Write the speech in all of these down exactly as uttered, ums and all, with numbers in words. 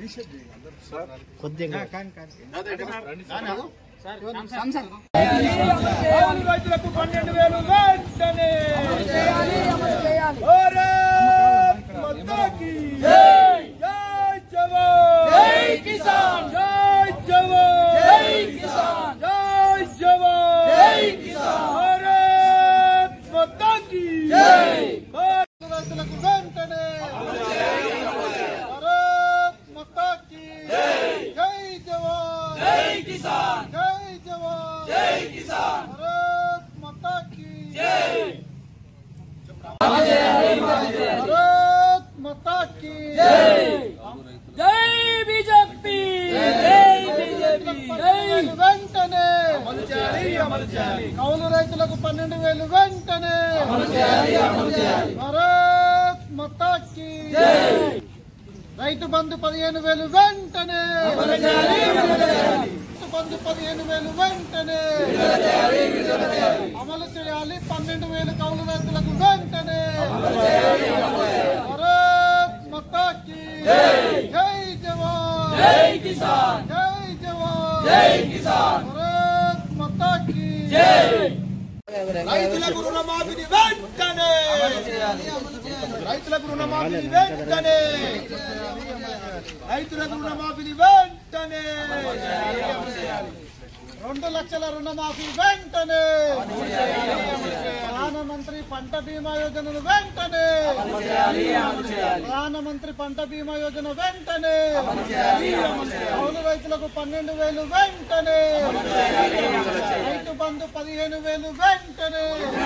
రైతులకు పన్నెండు వేలు వెంటనే జై జవాన్ జై కిసాన్ జై జవాన్ జై కిసాన్ జై జవాన్ జై కిసాన్ భారత్ మాతా కీ జై రైతులకు వెంటనే భారత్ మాతా కీ జై జై జవాన్ జై కిసాన్ జై జవాన్ జై కిసాన్ భారత్ మాతా కీ జై భారత్ మాతా కీ జై జై బీజేపీ జై బీజేపీ జై వెంటనే అమలు చేయాలి అమలు చేయాలి కౌలు రైతులకు పన్నెండు వేలు వెంటనే అమలు చేయాలి అమలు చేయాలి భారత్ మాతా కీ జై రైతు బంధు పదిహేను వేలు వెంటనే అమలు చేయాలి అమలు చేయాలి రైతు బంధు పదిహేను వేలు వెంటనే అమలు చేయాలి అమలు చేయాలి పన్నెండు వేలు కౌలు రైతులకు వెంటనే అమలు చేయాలి అమలు చేయాలి భారత్ మాతా కీ జై జై జవాన్ జై కిసాన్ జై జవాన్ జై కిసాన్ భారత్ మాతా కీ జై రైతులకు రుణమాఫీని వెంటనే రైతులకు రుణమాఫీని వెంటనే రైతులకు రుణమాఫీని వెంటనే రెండు లక్షల రుణమాఫీ వెంటనే ప్రధానమంత్రి పంట బీమా యోజనను వెంటనే ప్రధానమంత్రి పంట బీమా యోజన వెంటనే కౌలు రైతులకు పన్నెండు వేలు వెంటనే రైతు బంధు పదిహేను వేలు వెంటనే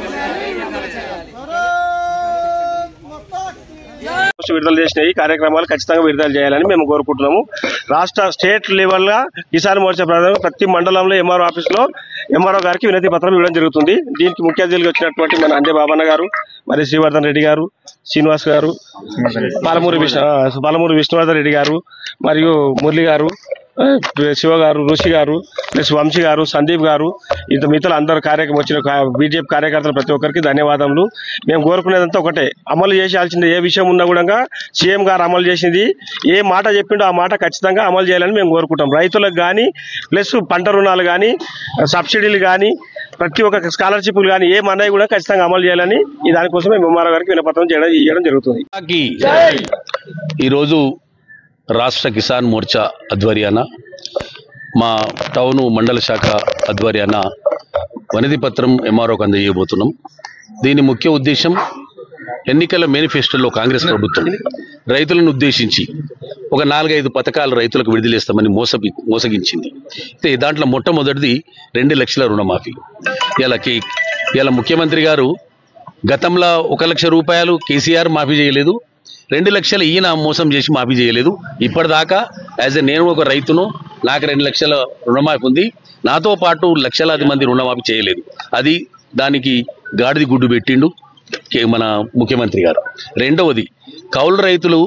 విడుదల చేసిన ఈ కార్యక్రమాలు ఖచ్చితంగా విడుదల చేయాలని మేము కోరుకుంటున్నాము. రాష్ట్ర స్టేట్ లెవెల్ గా కిసాన్ మోర్చా ప్రధాన ప్రతి మండలంలో ఎంఆర్ఓ ఆఫీస్ లో ఎంఆర్ఓ గారికి వినతి పత్రం ఇవ్వడం జరుగుతుంది. దీనికి ముఖ్య అతిథులుగా వచ్చినటువంటి మన అందే బాబన్న గారు, మరి శ్రీవర్ధన్ రెడ్డి గారు, శ్రీనివాస్ గారు, పాలమూరి విష్ణు పాలమూరి విష్ణువర్ధన్ రెడ్డి గారు, మరియు మురళి గారు, శివ గారు, ఋషి గారు, ప్లస్ వంశీ గారు, సందీప్ గారు, ఇంత మిగతా అందరు కార్యక్రమం వచ్చిన బీజేపీ కార్యకర్తలు ప్రతి ఒక్కరికి ధన్యవాదములు. మేము కోరుకునేదంతా ఒకటే, అమలు చేయాల్సింది ఏ విషయం ఉన్నా కూడా సీఎం గారు అమలు చేసింది ఏ మాట చెప్పిండో ఆ మాట ఖచ్చితంగా అమలు చేయాలని మేము కోరుకుంటాం. రైతులకు కానీ ప్లస్ పంట రుణాలు కానీ సబ్సిడీలు కానీ ప్రతి ఒక్క స్కాలర్షిప్లు కానీ ఏ మన్నాయి కూడా ఖచ్చితంగా అమలు చేయాలని ఈ దానికోసం మేము ఎంఆర్ఓ గారికి వినపత్రం చేయడం ఇవ్వడం జరుగుతుంది. ఈరోజు రాష్ట్ర కిసాన్ మోర్చా ఆధ్వర్యాన మా టౌను మండల శాఖ ఆధ్వర్యాన వినతి పత్రం ఎంఆర్ఓకి అందజేయబోతున్నాం. దీని ముఖ్య ఉద్దేశం, ఎన్నికల మేనిఫెస్టోలో కాంగ్రెస్ ప్రభుత్వం రైతులను ఉద్దేశించి ఒక నాలుగైదు పథకాలు రైతులకు విడుదలేస్తామని మోసపి మోసగించింది. అయితే దాంట్లో మొట్టమొదటిది రెండు లక్షల రుణమాఫీ. ఇలా కే ఇలా ముఖ్యమంత్రి గారు గతంలో ఒక లక్ష రూపాయలు కేసీఆర్ మాఫీ చేయలేదు, రెండు లక్షలు ఈయన మోసం చేసి మాఫీ చేయలేదు. ఇప్పటిదాకా యాజ్ ఎ నేను ఒక రైతును, నాకు రెండు లక్షల రుణమాఫీ ఉంది, నాతో పాటు లక్షలాది మంది రుణమాఫీ చేయలేదు. అది దానికి గాడిది గుడ్డు పెట్టిండు మన ముఖ్యమంత్రి గారు. రెండవది, కౌలు రైతులు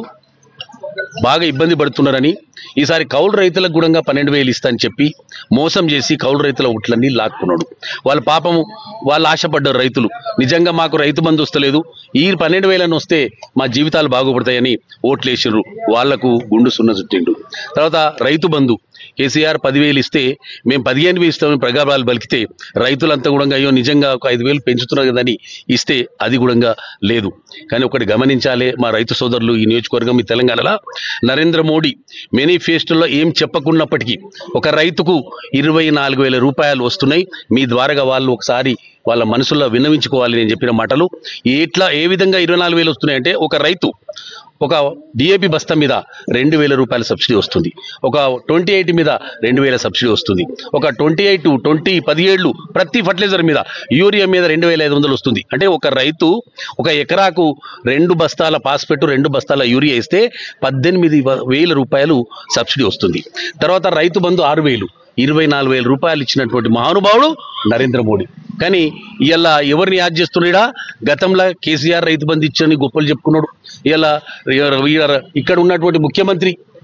బాగా ఇబ్బంది పడుతున్నారని ఈసారి కౌలు రైతులకు కూడా పన్నెండు వేలు ఇస్తా అని చెప్పి మోసం చేసి కౌలు రైతుల ఓట్లన్నీ లాక్కున్నాడు. వాళ్ళ పాపము వాళ్ళు ఆశపడ్డారు రైతులు, నిజంగా మాకు రైతు బంధు వస్తలేదు, ఈ పన్నెండు వేలని వస్తే మా జీవితాలు బాగుపడతాయని ఓట్లు వేసిండ్రు. వాళ్లకు గుండు సున్న చుట్టిండు. తర్వాత రైతు బంధు కేసీఆర్ పదివేలు ఇస్తే మేము పదిహేను వేలు ఇస్తామని ప్రగల్భాలు పలికితే రైతులంతా కూడా అయ్యో నిజంగా ఒక ఐదు వేలు పెంచుతున్నారు కదని ఇస్తే అది కూడా లేదు. కానీ ఒకటి గమనించాలి మా రైతు సోదరులు, ఈ నియోజకవర్గం ఈ తెలంగాణలో నరేంద్ర మోడీ మేనిఫెస్టోలో ఏం చెప్పకున్నప్పటికీ ఒక రైతుకు ఇరవై నాలుగు వేల రూపాయలు వస్తున్నాయి. మీ ద్వారాగా వాళ్ళు ఒకసారి వాళ్ళ మనసులో విన్నవించుకోవాలి. నేను చెప్పిన మాటలు ఎట్లా ఏ విధంగా ఇరవై నాలుగు వేలు వస్తున్నాయంటే, ఒక రైతు ఒక డిఏపి బస్తా మీద రెండు వేల రూపాయల సబ్సిడీ వస్తుంది, ఒక ట్వంటీ ఎయిట్ మీద రెండు వేల సబ్సిడీ వస్తుంది, ఒక ట్వంటీ ఎయిట్ ట్వంటీ పదిహేళ్ళు ప్రతి ఫర్టిలైజర్ మీద యూరియా మీద రెండు వేల ఐదు వందలు వస్తుంది. అంటే ఒక రైతు ఒక ఎకరాకు రెండు బస్తాల పాస్పెట్ రెండు బస్తాల యూరియా ఇస్తే పద్దెనిమిది వేల రూపాయలు సబ్సిడీ వస్తుంది. తర్వాత రైతు బంధు ఆరు వేలు ఇరవై నాలుగు వేల రూపాయలు ఇచ్చినటువంటి మహానుభావుడు నరేంద్ర మోడీ. కానీ ఇలా ఎవరిని యాద్ చేస్తున్నాడా? గతంలో కేసీఆర్ రైతు బంధు ఇచ్చని గొప్పలు చెప్పుకున్నాడు. ఇలా ఇక్కడ ఉన్నటువంటి ముఖ్యమంత్రి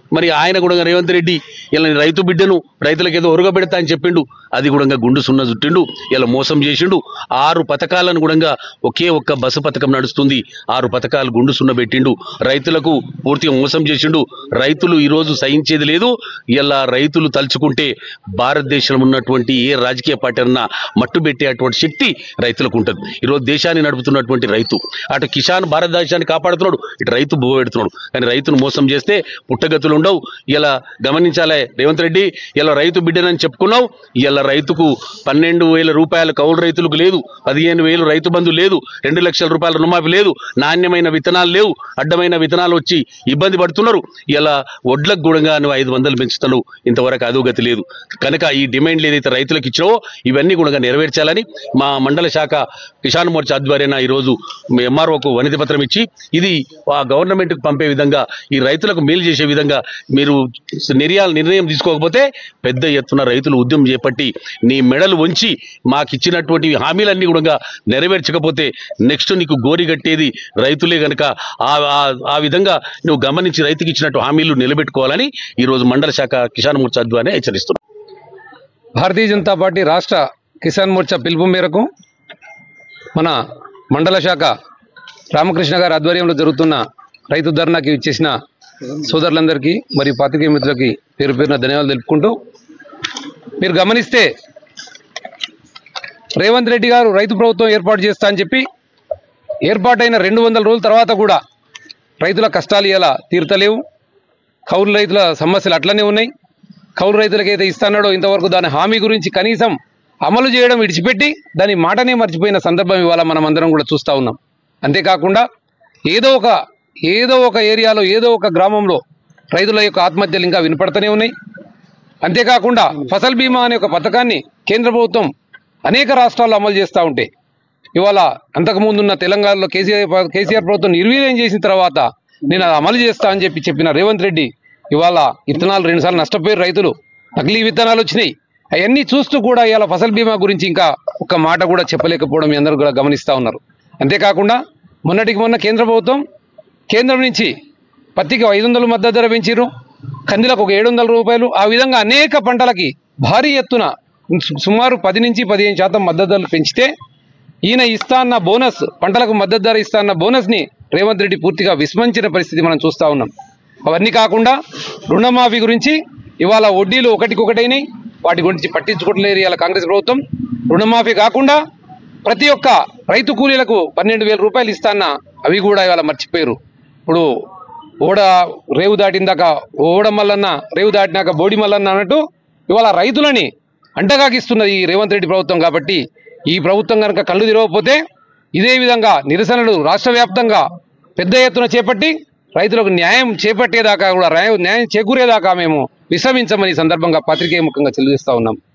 మరి ఆయన కూడా రేవంత్ రెడ్డి ఇలా రైతు బిడ్డను రైతులకు ఏదో ఒరగబెడతా అని చెప్పిండు, అది కూడా గుండు సున్న చుట్టిండు, ఇలా మోసం చేసిండు. ఆరు పథకాలను కూడా ఒకే ఒక్క బస్సు పథకం నడుస్తుంది, ఆరు పథకాలు గుండు సున్న పెట్టిండు, రైతులకు పూర్తిగా మోసం చేసిండు. రైతులు ఈరోజు సహించేది లేదు. ఇలా రైతులు తలుచుకుంటే భారతదేశంలో ఉన్నటువంటి ఏ రాజకీయ పార్టీ అన్నా మట్టు పెట్టేటువంటి శక్తి రైతులకు ఉంటుంది. ఈరోజు దేశాన్ని నడుపుతున్నటువంటి రైతు, అటు కిసాన్ భారతదేశాన్ని కాపాడుతున్నాడు, ఇటు రైతు బువ్వ పెడుతున్నాడు. కానీ రైతును మోసం చేస్తే పుట్టగతులు ఉండవు. ఇలా గమనించాలి రేవంత్ రెడ్డి, ఇలా రైతు బిడ్డనని చెప్పుకున్నావు, ఇలా రైతుకు పన్నెండు వేల రూపాయలు కౌలు రైతులకు లేదు, పదిహేను వేలు రైతు బంధు లేదు, రెండు లక్షల రూపాయల రుణమాఫీ లేదు, నాణ్యమైన విత్తనాలు లేవు, అడ్డమైన విత్తనాలు వచ్చి ఇబ్బంది పడుతున్నారు. ఇలా వడ్లకు కూడా నువ్వు ఐదు వందలు పెంచుతున్నావు, ఇంతవరకు అధోగతి లేదు. కనుక ఈ డిమాండ్లు ఏదైతే రైతులకు ఇచ్చినావో ఇవన్నీ కూడా నెరవేర్చాలని మా మండల శాఖ కిసాన్ మోర్చా ఆధ్వర్యాన ఈరోజు ఎంఆర్ఓకు వినతి పత్రం ఇచ్చి, ఇది ఆ గవర్నమెంట్కి పంపే విధంగా, ఈ రైతులకు మేలు చేసే విధంగా మీరు నిర్యాల నిర్ణయం తీసుకోకపోతే పెద్ద ఎత్తున రైతులు ఉద్యమం చేపట్టి నీ మెడలు వంచి మాకు ఇచ్చినటువంటి హామీలన్నీ కూడా నెరవేర్చకపోతే నెక్స్ట్ నీకు గోరి కట్టేది రైతులే కనుక ఆ విధంగా నువ్వు గమనించి రైతుకి ఇచ్చినట్టు హామీలు నిలబెట్టుకోవాలని ఈరోజు మండల శాఖ కిసాన్ మోర్చా ద్వారా హెచ్చరిస్తున్నాం. భారతీయ జనతా పార్టీ రాష్ట్ర కిసాన్ మోర్చా పిలుపు మేరకు మన మండల శాఖ రామకృష్ణ గారి ఆధ్వర్యంలో జరుగుతున్న రైతు ధర్నాకి ఇచ్చేసిన సోదరులందరికీ మరియు పాత్రికేయ మిత్రులకి పేరు పేరున ధన్యవాదాలు తెలుపుకుంటూ, మీరు గమనిస్తే రేవంత్ రెడ్డి గారు రైతు ప్రభుత్వం ఏర్పాటు చేస్తా అని చెప్పి ఏర్పాటైన రెండు వందల రోజుల తర్వాత కూడా రైతుల కష్టాలు ఇలా తీరుతలేవు. కౌలు రైతుల సమస్యలు అట్లనే ఉన్నాయి. కౌలు రైతులకైతే ఇస్తున్నాడో ఇంతవరకు దాని హామీ గురించి కనీసం అమలు చేయడం విడిచిపెట్టి దాని మాటనే మర్చిపోయిన సందర్భం ఇవాళ మనం అందరం కూడా చూస్తూ ఉన్నాం. అంతేకాకుండా ఏదో ఒక ఏదో ఒక ఏరియాలో ఏదో ఒక గ్రామంలో రైతుల యొక్క ఆత్మహత్యలు ఇంకా వినపడుతూనే ఉన్నాయి. అంతేకాకుండా ఫసల్ బీమా అనే ఒక పథకాన్ని కేంద్ర ప్రభుత్వం అనేక రాష్ట్రాల్లో అమలు చేస్తూ ఉంటే ఇవాళ అంతకుముందున్న తెలంగాణలో కేసీఆర్ కేసీఆర్ ప్రభుత్వం నిర్వీర్యం చేసిన తర్వాత నేను అది అమలు చేస్తా అని చెప్పి చెప్పిన రేవంత్ రెడ్డి ఇవాళ విత్తనాలు రెండుసార్లు నష్టపోయారు రైతులు, నకిలీ విత్తనాలు వచ్చినాయి. అవన్నీ చూస్తూ కూడా ఇవాళ ఫసల్ బీమా గురించి ఇంకా ఒక్క మాట కూడా చెప్పలేకపోవడం మీ అందరూ కూడా గమనిస్తూ ఉన్నారు. అంతేకాకుండా మొన్నటికి మొన్న కేంద్ర ప్రభుత్వం కేంద్రం నుంచి పత్తికి ఐదు వందలు మద్దతు ధర పెంచారు, కందిలకు ఒక ఏడు వందల రూపాయలు, ఆ విధంగా అనేక పంటలకి భారీ ఎత్తున సుమారు పది నుంచి పదిహేను శాతం మద్దతు ధరలు పెంచితే ఈయన ఇస్తా అన్న బోనస్, పంటలకు మద్దతు ధర ఇస్తా అన్న బోనస్ని రేవంత్ రెడ్డి పూర్తిగా విస్మరించిన పరిస్థితి మనం చూస్తూ ఉన్నాం. అవన్నీ కాకుండా రుణమాఫీ గురించి ఇవాళ వడ్డీలు ఒకటికొకటైనాయి, వాటి గురించి పట్టించుకోవట్లేదు ఇవాళ కాంగ్రెస్ ప్రభుత్వం. రుణమాఫీ కాకుండా ప్రతి ఒక్క రైతు కూలీలకు పన్నెండు వేల రూపాయలు ఇస్తాన్న అవి కూడా ఇవాళ మర్చిపోయారు. ఇప్పుడు ఓడ రేవు దాటిందాక ఓడ మల్లన్న, రేవు దాటినాక బోడి మల్లన్న అన్నట్టు ఇవాళ రైతులని అంటగాగిస్తున్నది ఈ రేవంత్ రెడ్డి ప్రభుత్వం. కాబట్టి ఈ ప్రభుత్వం కనుక కళ్ళు తెరవకపోతే ఇదే విధంగా నిరసనలు రాష్ట్ర వ్యాప్తంగా పెద్ద ఎత్తున చేపట్టి రైతులకు న్యాయం చేపట్టేదాకా కూడా న్యాయం చేకూరేదాకా మేము విశ్రమించమని సందర్భంగా పత్రికేయ ముఖంగా తెలియజేస్తా ఉన్నాం.